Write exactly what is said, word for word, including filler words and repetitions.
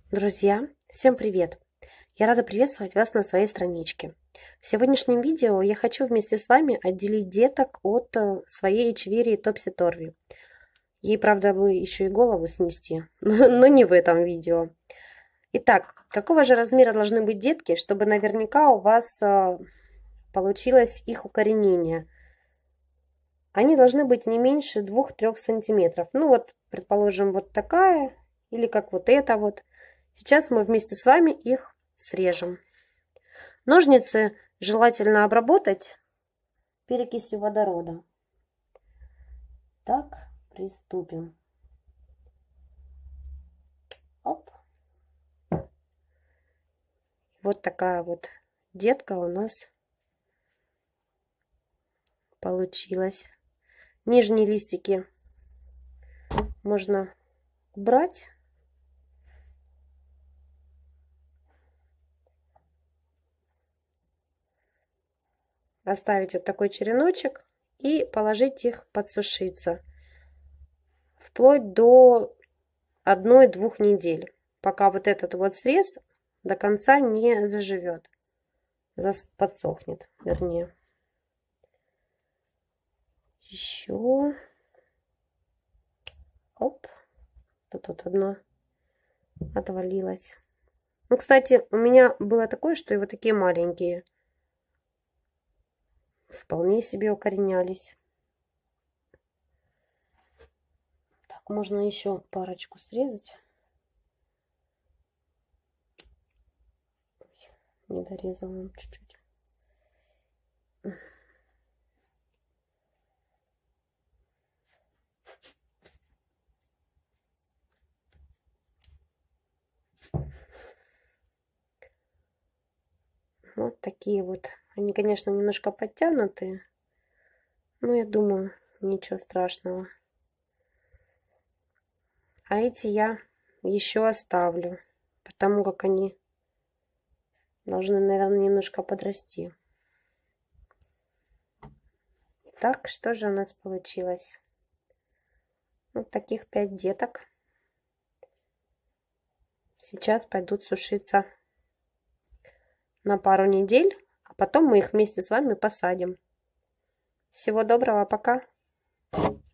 Друзья, всем привет! Я рада приветствовать вас на своей страничке. В сегодняшнем видео я хочу вместе с вами отделить деток от своей эчеверии Топси Торви. Ей, правда, бы еще и голову снести, но не в этом видео. Итак, какого же размера должны быть детки, чтобы наверняка у вас получилось их укоренение? Они должны быть не меньше двух-трёх сантиметров. Ну вот, предположим, вот такая или как вот эта вот. Сейчас мы вместе с вами их срежем. Ножницы желательно обработать перекисью водорода. Так, приступим. Оп. Вот такая вот детка у нас получилась. Нижние листики можно убрать. Оставить вот такой череночек и положить их подсушиться вплоть до одной-двух недель, пока вот этот вот срез до конца не заживет, подсохнет, вернее. Еще. Оп. Тут вот одно отвалилось. Ну, кстати, у меня было такое, что и вот такие маленькие вполне себе укоренялись. Так, можно еще парочку срезать. Не дорезала чуть-чуть. Вот такие вот. Они, конечно, немножко подтянутые, но я думаю, ничего страшного. А эти я еще оставлю, потому как они должны, наверное, немножко подрасти. Так, что же у нас получилось? Вот таких пять деток. Сейчас пойдут сушиться на пару недель, а потом мы их вместе с вами посадим. Всего доброго, пока!